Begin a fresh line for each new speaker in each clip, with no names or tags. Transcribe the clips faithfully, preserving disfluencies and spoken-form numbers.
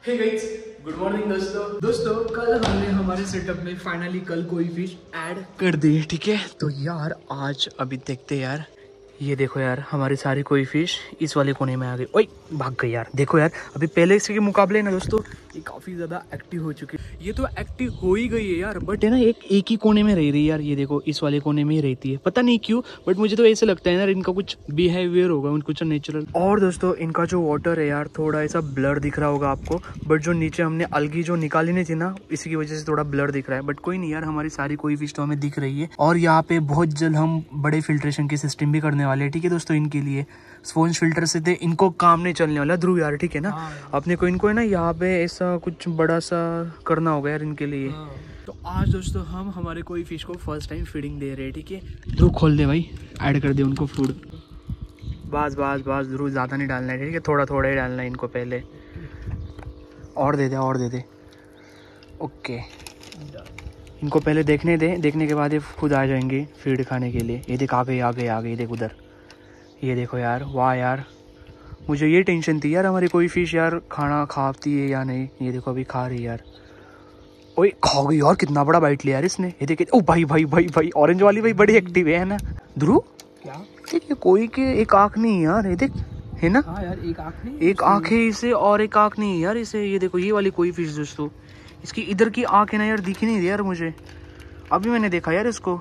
Hey guys, good morning दोस्तों। दोस्तों कल हमने हमारे सेटअप में फाइनली कल कोई फिश ऐड कर दी, ठीक है। तो यार आज अभी देखते यार, ये देखो यार हमारी सारी कोई फिश इस वाले कोने में आ गई। ओए भाग गई यार। देखो यार अभी पहले से के मुकाबले ना दोस्तों ये काफी ज्यादा एक्टिव हो चुकी है। ये तो एक्टिव हो ही गई है यार, बट है ना एक एक ही कोने में रह रही है यार। ये देखो इस वाले कोने में ही रहती है, पता नहीं क्यों, बट मुझे तो ऐसे लगता है यार इनका कुछ बिहेवियर होगा, कुछ नेचुरल। और दोस्तों इनका जो वाटर है यार थोड़ा ऐसा ब्लर दिख रहा होगा आपको, बट जो नीचे हमने अलगी जो निकाली नहीं थी ना, इसी की वजह से थोड़ा ब्लर दिख रहा है। बट कोई नहीं यार, हमारी सारी कोई फिश तो हमें दिख रही है। और यहाँ पे बहुत जल्द हम बड़े फिल्ट्रेशन की सिस्टम भी करने वाले हैं, ठीक है दोस्तों। इनके लिए स्पॉन्ज फिल्टर से दे इनको काम नहीं चलने वाला ध्रुव यार, ठीक है ना। अपने को इनको है ना यहाँ पे ऐसा कुछ बड़ा सा करना होगा यार इनके लिए। तो आज दोस्तों हम हमारे कोई फिश को फर्स्ट टाइम फीडिंग दे रहे हैं, ठीक है। ध्रुव खोल दे भाई, ऐड कर दे उनको फूड। बस बस बस ध्रुव ज़्यादा नहीं डालना है, ठीक है, थोड़ा थोड़ा ही डालना है इनको पहले। और दे दे और दे दे ओके। इनको पहले देखने दे, देखने के बाद ये खुद आ जाएंगे फीड खाने के लिए। ये देख आ गए आ गए आ गए, देख उधर। ये देखो यार, वाह यार, मुझे ये टेंशन थी यार हमारी कोई फिश यार खाना खाती है या नहीं। ये देखो अभी खा रही है यार। ओए खा गई यार, कितना बड़ा बाइट लिया यार इसने। ये देखे, ओ भाई भाई भाई भाई, ऑरेंज वाली भाई बड़ी एक्टिव है ना ध्रुव।
क्या
देखिए कोई के एक आँख नहीं है यार, ये देख, है ना।
हाँ यार, एक आँख नहीं,
एक आँख है इसे और एक आँख नहीं है यार इसे। ये देखो ये वाली कोई फिश दोस्तों, इसकी इधर की आँख है ना यार, दिखी नहीं यार मुझे। अभी मैंने देखा यार इसको,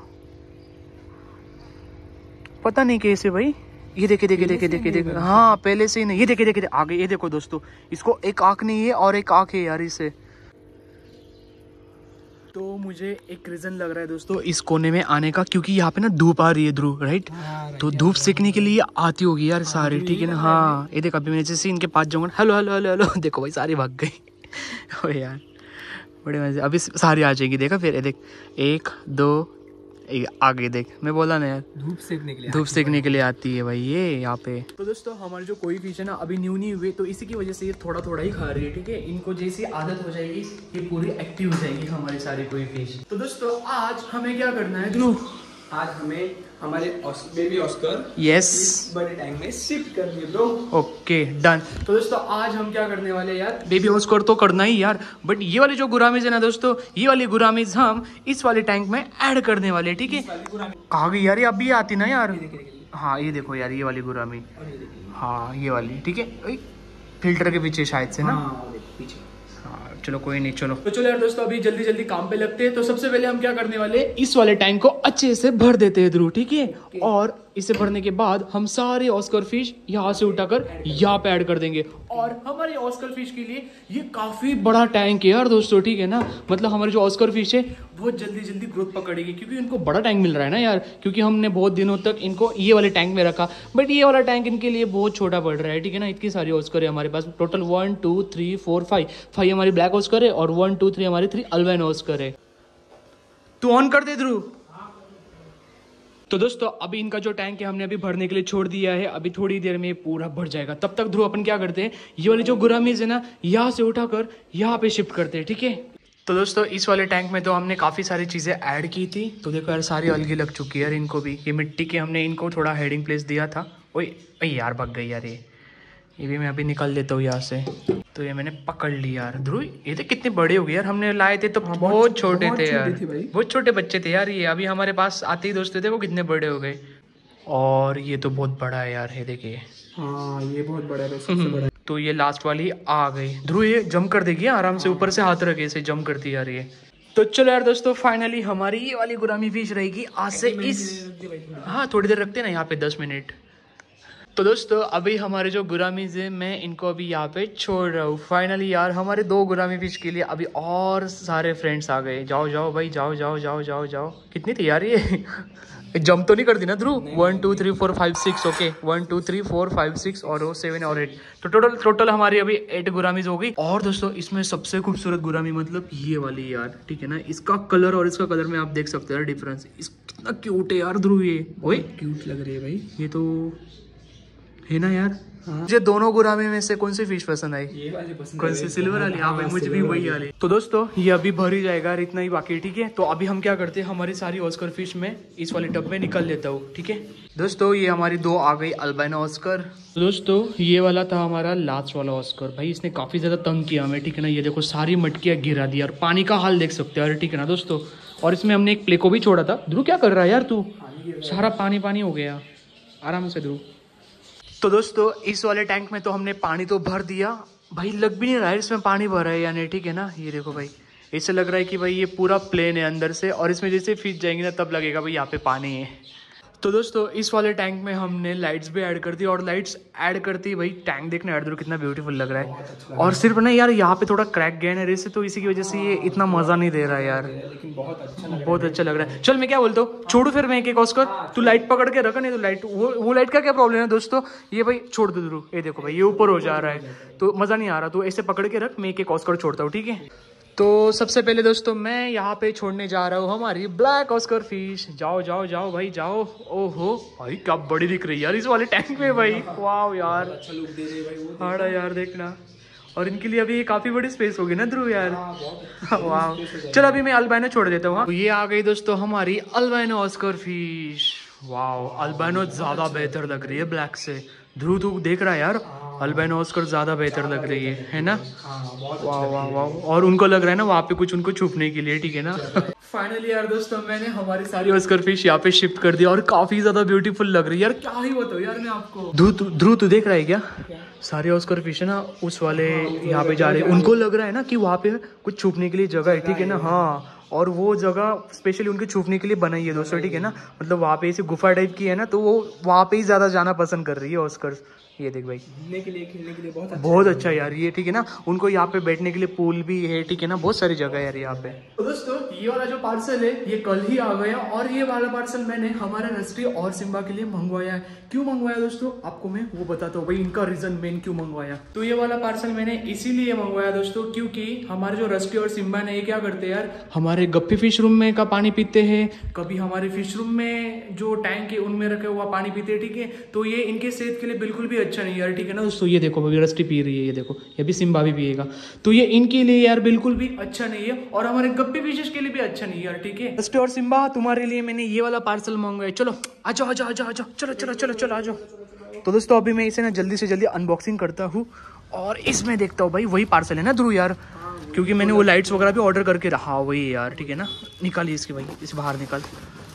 पता नहीं कैसे भाई। ये देखे देखे देखे देखे देखे, हाँ पहले से ही नहीं। ये देखे देखे आगे, ये देखो दोस्तों, इसको एक आँख नहीं है और एक आँख है यार इसे। तो मुझे एक रीजन लग रहा है दोस्तों इस कोने में आने का, क्योंकि यहाँ पे ना धूप आ रही है ध्रुव, राइट। तो धूप सेकने के लिए आती होगी यार सारी, ठीक है ना। हाँ ये देखो अभी मैं जैसे इनके पास जाऊंगा, हेलो हेलो हेलो हेलो, देखो भाई सारी भाग गई। ओ यार बड़े मजे, अभी सारी आ जाएगी, देखा फिर। ये देख एक दो आगे देख, मैं बोला ना यार
धूप सेकने के लिए
धूप सेकने के लिए आती है भाई ये यहाँ पे। तो दोस्तों हमारी जो कोई फिश है ना अभी न्यू न्यू हुए, तो इसी की वजह से ये थोड़ा थोड़ा ही खा रही है, ठीक है। इनको जैसी आदत हो जाएगी ये पूरी एक्टिव हो जाएगी हमारी सारी कोई फिश। तो दोस्तों आज हमें क्या करना है ध्रुव?
आज हमें हमारे बेबी ऑस्कर
यस
बड़े टैंक में शिफ्ट कर दिए दो।
Okay done. तो दोस्तों आज हम क्या करने वाले यार, बेबी ऑस्कर तो करना ही यार, बट ये वाली जो गुरामीज है ना दोस्तों, ये वाली गुरामीज हम इस वाले टैंक में ऐड करने वाले, ठीक है। कहाँ गई यार, ये अभी आती ना यार। हाँ ये देखो यार ये वाली गुरामी, हाँ ये वाली, ठीक है, फिल्टर के पीछे शायद से ना।
पीछे
चलो कोई नहीं, चलो तो चलो यार दोस्तों अभी जल्दी जल्दी काम पे लगते हैं। तो सबसे पहले हम क्या करने वाले, इस वाले टैंक को अच्छे से भर देते हैं ध्रुव, ठीक है। और इसे भरने के बाद हम सारे ऑस्कर फिश यहाँ से उठाकर यहाँ पे ऐड कर देंगे। और हमारे ऑस्कर फिश के लिए ये काफी बड़ा टैंक है यार दोस्तों, ठीक है ना। मतलब हमारे जो ऑस्कर फिश है बहुत जल्दी जल्दी ग्रोथ पकड़ेगी, क्योंकि इनको बड़ा टैंक मिल रहा है ना यार। क्योंकि हमने बहुत दिनों तक इनको ये वाले टैंक में रखा, बट ये वाला टैंक इनके लिए बहुत छोटा पड़ रहा है, ठीक है ना। इतनी सारी ऑस्कर है हमारे पास, total one two three four five five हमारी ब्लैक ऑस्कर है और वन टू थ्री हमारी थ्री अल्बाइन ऑस्कर है। तू ऑन कर दे ध्रुव। तो दोस्तों अभी इनका जो टैंक है हमने अभी भरने के लिए छोड़ दिया है, अभी थोड़ी देर में पूरा भर जाएगा। तब तक ध्रुव अपन क्या करते हैं, ये वाली जो गुरामीज है ना यहाँ से उठाकर यहाँ पे शिफ्ट करते हैं, ठीक है। तो दोस्तों इस वाले टैंक में तो हमने काफ़ी सारी चीज़ें ऐड की थी। तो देखो यार सारी अलगी लग चुकी है यार इनको भी। ये मिट्टी के हमने इनको थोड़ा हेडिंग प्लेस दिया था। ओए ओए यार भाग गई यार, ये ये भी मैं अभी निकाल देता हूँ यहाँ से। तो ये मैंने पकड़ ली यार ध्रुव। ये तो कितने बड़े हो गए यार, हमने लाए थे तो हाँ, बहुत छोटे थे यार, बहुत छोटे बच्चे थे यार। ये अभी हमारे पास आते ही दोस्त थे वो कितने बड़े हो गए। और ये तो बहुत बड़ा है यार, ये देखिए।
हाँ ये बहुत बड़ा है, सबसे बड़ा है।
तो ये लास्ट वाली आ गई ध्रुव, ये जम कर देगी आराम से, ऊपर से हाथ रखे इसे जम करती यार ये। तो चलो यार दोस्तों फाइनली हमारी ये वाली गुरामी फिश रहेगी आज से इस, हाँ थोड़ी देर रखते हैं ना यहाँ पे, दस मिनट। तो दोस्तों अभी हमारे जो गुरामीज है मैं इनको अभी यहाँ पे छोड़ रहा हूँ। फाइनली यार हमारे दो गुरामी फिश के लिए अभी और सारे फ्रेंड्स आ गए। जाओ जाओ भाई जाओ जाओ जाओ जाओ जाओ। कितनी थी यार ये? जंप तो नहीं कर दी ना Dhruv? One two three four five six, okay one two three four five six और वो सेवन और एट, तो टोटल टोटल हमारी अभी एट गुरामीज हो गई। और दोस्तों इसमें सबसे खूबसूरत गुरामी मतलब ये वाली यार, ठीक है ना। इसका कलर और इसका कलर में आप देख सकते हो यार डिफरेंस। इस कितना क्यूट है यार ध्रुव, ये ओए
क्यूट लग रही है भाई।
ये तो है ना यार। मुझे दोनों गुरामी में से कौन सी फिश पसंद आई?
ये वाली पसंद
कौन सी? सिल्वर वाली? हाँ भाई मुझे भी वही वाली। तो दोस्तों ये अभी भर ही जाएगा, इतना ही बाकी है, ठीक है। तो अभी हम क्या करते हैं, हमारी सारी ऑस्कर फिश में इस वाले टब में निकल लेता हूँ, ठीक है दोस्तों। ये हमारी दो आ गई अल्बाइनो ऑस्कर। तो दोस्तों ये वाला था हमारा लास्ट वाला ऑस्कर। भाई इसने काफी ज्यादा तंग किया हमें, ठीक है ना। ये देखो सारी मटकियाँ गिरा दी और पानी का हाल देख सकते हो यार, ठीक है ना दोस्तों। और इसमें हमने एक प्ले को भी छोड़ा था। ध्रुव क्या कर रहा है यार तू? सारा पानी पानी हो गया, आराम से ध्रुव। तो दोस्तों इस वाले टैंक में तो हमने पानी तो भर दिया। भाई लग भी नहीं रहा है इसमें पानी भरा है या नहीं, ठीक है ना। ये देखो भाई, इससे लग रहा है कि भाई ये पूरा प्लेन है अंदर से, और इसमें जैसे फिश जाएंगे ना तब लगेगा भाई यहाँ पे पानी है। तो दोस्तों इस वाले टैंक में हमने लाइट्स भी ऐड कर दी, और लाइट्स ऐड करती ही भाई टैंक देखने ऐड दो कितना ब्यूटीफुल लग रहा है। अच्छा और सिर्फ ना यार यहाँ पे थोड़ा क्रैक गया है रेस से, तो इसी की वजह से ये इतना मजा नहीं दे रहा है यार,
लेकिन बहुत अच्छा लग
बहुत अच्छा लग रहा है। चल मैं क्या बोलता हूँ, छोड़ू फिर मैं एक एक ऑस्कर, तू लाइट पकड़ के रखा, नहीं तो लाइट वो वो लाइट का क्या प्रॉब्लम है दोस्तों, ये भाई छोड़ दो जरूर। ये देखो भाई ये ऊपर हो जा रहा है तो मजा नहीं आ रहा, तो ऐसे पकड़ के रख, मैं एक एक ऑस्कर छोड़ता हूँ, ठीक है। तो सबसे पहले दोस्तों मैं यहाँ पे छोड़ने जा रहा हूँ हमारी ब्लैक ऑस्कर फिश। जाओ जाओ जाओ भाई जाओ। ओहो भाई क्या बड़ी दिख रही है यार इस वाले टैंक में भाई, वाह यार
अच्छा लुक दे रही है भाई वो।
हाड़ा यार देखना, और इनके लिए अभी काफी बड़ी स्पेस होगी ना ध्रुव यार। वाह चल अभी मैं अल्बाइनो छोड़ देता हूँ। तो ये आ गई दोस्तों हमारी अल्बाइनो ऑस्कर फिश। वाह अल्बाइनो ज्यादा बेहतर लग रही है ब्लैक से। ध्रुव तू देख रहा है यार, अल्बाइनो ऑस्कर ज्यादा बेहतर लग रही है, है ना। वाह वाह वाह, और उनको लग रहा है ना वहाँ पे कुछ उनको छुपने के लिए, ठीक है ना। फाइनली यार दोस्तों मैंने हमारी सारी ऑस्कर फिश यहाँ पे शिफ्ट कर दिया, और काफी ज्यादा ब्यूटीफुल लग रही है यार, क्या ही बताओ यार मैं आपको। ध्रुव ध्रुव तू देख रहा है क्या, सारे ऑस्कर फिश है ना उस वाले यहाँ पे जा रहे हैं, उनको लग रहा है ना कि वहाँ पे कुछ छुपने के लिए जगह है, ठीक है ना। हाँ और वो जगह स्पेशली उनके छुपने के लिए बनाई है दोस्तों, ठीक है ना। मतलब वहाँ पे ऐसी गुफा टाइप की है ना, तो वो वहाँ पे ही ज्यादा जाना पसंद कर रही है ऑस्कर। ये देख भाई
घूमने के लिए खेलने के लिए बहुत अच्छा
बहुत अच्छा यार ये, ठीक है ना। उनको यहाँ पे बैठने के लिए पूल भी है, ठीक है ना, बहुत सारी जगह है यार यहाँ पे। तो दोस्तों ये वाला जो पार्सल है ये कल ही आ गया, और ये वाला पार्सल मैंने हमारा रस्टी और सिम्बा के लिए मंगवाया है। क्यों मंगवाया दोस्तों आपको मैं वो बताता हूँ भाई, इनका रीजन मेन क्यों मंगवाया। तो ये वाला पार्सल मैंने इसीलिए मंगवाया दोस्तों क्योंकि हमारे जो रस्टी और सिम्बा ने ये क्या करते हैं यार, हमारे गप्पी फिश रूम में का पानी पीते हैं, कभी हमारे फिश रूम में जो टैंक है उनमें रखे हुआ पानी पीते हैं, ठीक है। तो ये इनके सेहत के लिए बिल्कुल भी अच्छा नहीं यार, ठीक है ना दोस्तों। ये देखो अभी रस्टी पी रही है, ये देखो ये भी सिम्बा भी पिएगा, तो ये इनके लिए यार बिल्कुल भी अच्छा नहीं है, और हमारे गप्पी फिशेस के लिए भी अच्छा नहीं है यार, ठीक है। रस्टी और सिम्बा तुम्हारे लिए मैंने ये वाला पार्सल मंगवाया, चलो आ जाओ आ जाओ आ जाओ आ जाओ, चलो चलो चलो चलो आ जाओ। तो दोस्तों अभी मैं इसे ना जल्दी से जल्दी अनबॉक्सिंग करता हूँ, और इसमें देखता हूँ भाई वही पार्सल है ना ध्रुव यार, क्योंकि मैंने वो लाइट्स वगैरह भी ऑर्डर करके रहा वही यार, ठीक है ना। निकालिए इसकी भाई, इसे बाहर निकाल,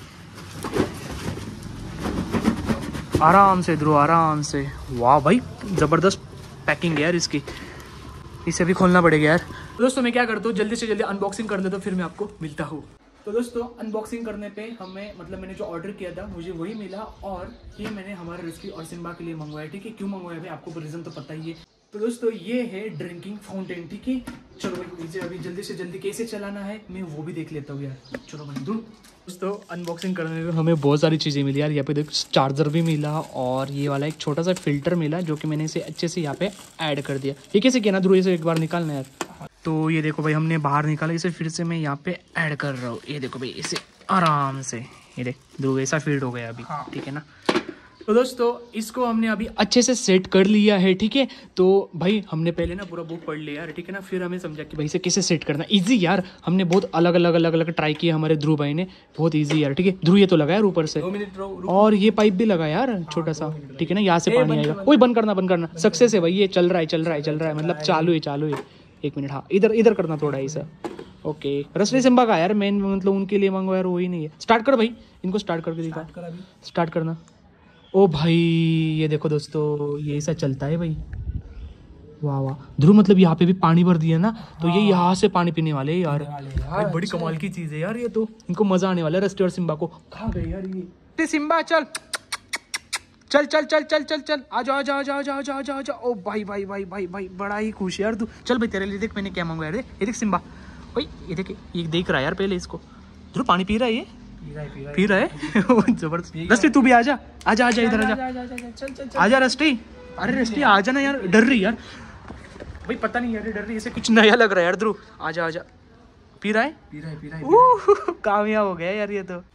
आराम से ध्रुव आराम से। वाह भाई जबरदस्त पैकिंग है यार इसकी, इसे भी खोलना पड़ेगा यार। दोस्तों मैं क्या करता हूँ जल्दी से जल्दी अनबॉक्सिंग कर लेता हूँ, फिर मैं आपको मिलता हूँ। तो दोस्तों अनबॉक्सिंग करने पे हमें मतलब मैंने जो ऑर्डर किया था मुझे वही मिला, और ये मैंने हमारे रस्टी और सिम्बा के लिए मंगवाया, ठीक है। क्यों मंगवाया भाई आपको रीजन तो पता ही है। तो दोस्तों ये है ड्रिंकिंग फाउंटेन, ठीक है। चलो भाई इसे अभी जल्दी से जल्दी कैसे चलाना है मैं वो भी देख लेता हूँ यार, चलो भाई दूर। दोस्तों अनबॉक्सिंग करने में हमें बहुत सारी चीज़ें मिली यार, यहाँ पे देख चार्जर भी मिला, और ये वाला एक छोटा सा फिल्टर मिला जो कि मैंने इसे अच्छे से यहाँ पे ऐड कर दिया। ये कैसे किया ना ध्रुव, इसे एक बार निकालना यार। तो ये देखो भाई हमने बाहर निकाला, इसे फिर से मैं यहाँ पे ऐड कर रहा हूँ। ये देखो भाई इसे आराम से, ये देख ध्रुव ऐसा फीड हो गया अभी, ठीक है ना। तो दोस्तों इसको हमने अभी अच्छे से सेट कर लिया है, ठीक है। तो भाई हमने पहले ना पूरा बुक पढ़ लिया यार, ठीक है ना, फिर हमें समझा कि भाई इसे कैसे सेट करना। इजी यार, हमने बहुत अलग अलग अलग अलग ट्राई किए हमारे ध्रुव भाई ने, बहुत इजी यार, ठीक है। ध्रुव ये तो लगा यार ऊपर से, और ये पाइप भी लगा यार छोटा सा, ठीक है ना, यहाँ से पानी आएगा। वही बंद करना बंद करना, सक्सेस है भाई, ये चल रहा है चल रहा है चल रहा है, मतलब चालू है चालू है। एक मिनट, हाँ इधर इधर करना थोड़ा ऐसा, ओके। रस्टी सिम्बा का यार मेन मतलब उनके लिए मंगवाया यार, वही नहीं है। स्टार्ट कर भाई, इनको स्टार्ट करके दिखा, स्टार्ट करना। ओ भाई ये देखो दोस्तों ये ऐसा चलता है भाई, वाह वाह। ध्रुव मतलब यहाँ पे भी पानी भर दिया ना, तो ये यहाँ से पानी पीने वाले हैं यार, भाई बड़ी कमाल की चीज है यार ये, तो इनको मजा आने वाला है रस्टी और सिम्बा को। कहाँ गए यार ये सिम्बा, चल चल चल चल चल चल चल आ जाओ आ जाओ जाओ जाओ जाओ जाओ जाओ। ओ भाई भाई भाई भाई भाई बड़ा ही खुश है यार तू। चल भाई तेरे लिए देख मैंने क्या मंगवाया रे, ये देख सिम्बा भाई, ये देख ये देख रहा है यार पहले इसको। ध्रुव पानी पी रहा है, ये पी रहा है जबरदस्त। रस्टी तू भी आजा आजा आजा इधर आजा आजा रस्टी, अरे रस्टी आजा ना यार, डर रही यार भाई, पता नहीं यार डर रही, इसे कुछ नया लग रहा है यार। ध्रुव आजा आजा, पी रहा है पी रहा है पी रहा है, कामयाब हो गया यार ये तो।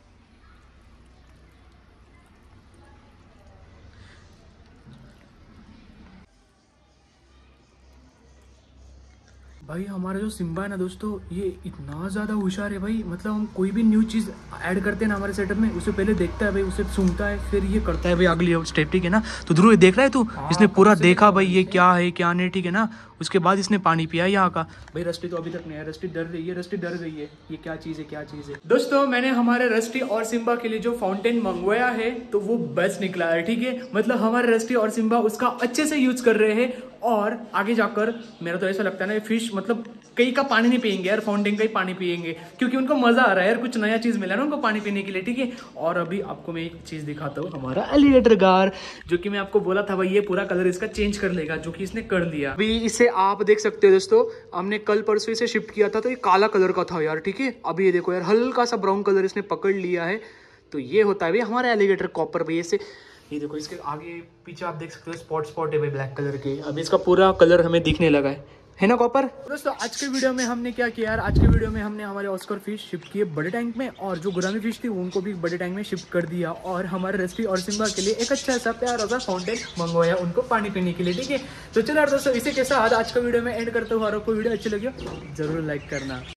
भाई हमारा जो सिम्बा है ना दोस्तों, ये इतना ज़्यादा होशियार है भाई। मतलब हम कोई भी न्यू चीज़ ऐड करते हैं ना हमारे सेटअप में, उसे पहले देखता है भाई, उसे सूंघता है, फिर ये करता है भाई अगली स्टेप, ठीक है ना। तो ध्रुव देख रहा है तू, इसने पूरा देखा भाई ये क्या है क्या नहीं, ठीक है ना। उसके बाद इसने पानी पिया यहाँ का। भाई रस्टी तो अभी तक नहीं है, रस्टी डर रही है, रस्टी डर गई है, ये क्या चीज़ है क्या चीज़ है। दोस्तों मैंने हमारे रस्टी और सिम्बा के लिए जो फाउंटेन मंगवाया है तो वो बेस्ट निकला है, ठीक है। मतलब हमारे रस्टी और सिम्बा उसका अच्छे से यूज कर रहे हैं, और आगे जाकर मेरा तो ऐसा लगता है ना फिश मतलब कहीं का पानी नहीं पियेंगे यार, फाउंटेन का ही पानी पियेंगे, क्योंकि उनको मजा आ रहा है यार, कुछ नया चीज मिला ना उनको पानी पीने के लिए, ठीक है। और अभी आपको मैं एक चीज दिखाता हूँ, हमारा एलिगेटर गार, जो कि मैं आपको बोला था भाई ये पूरा कलर इसका चेंज कर लेगा, जो कि इसने कर दिया। अभी इसे आप देख सकते हो दोस्तों, हमने कल परसों इसे शिफ्ट किया था तो ये काला कलर का था यार, ठीक है। अभी ये देखो यार हल्का सा ब्राउन कलर इसने पकड़ लिया है। तो ये होता है भाई हमारा एलिगेटर कॉपर भाई। ऐसे ये देखो इसके आगे पीछे आप देख सकते हो स्पॉट स्पॉट है भाई ब्लैक कलर के। अभी इसका पूरा कलर हमें दिखने लगा है, है ना कॉपर। दोस्तों आज के वीडियो में हमने क्या किया यार, आज के वीडियो में हमने हमारे ऑस्कर फिश शिफ्ट किए बड़े टैंक में, और जो गुरामी फिश थी उनको भी बड़े टैंक में शिफ्ट कर दिया, और हमारे रस्टी और सिम्बा के लिए एक अच्छा सा प्यारा सा फाउंटेन मंगवाया उनको पानी पीने के लिए, ठीक है। तो चलो यार दोस्तों इसी के साथ आज का वीडियो में एंड करता हूँ, और आपको वीडियो अच्छी लगी जरूर लाइक करना।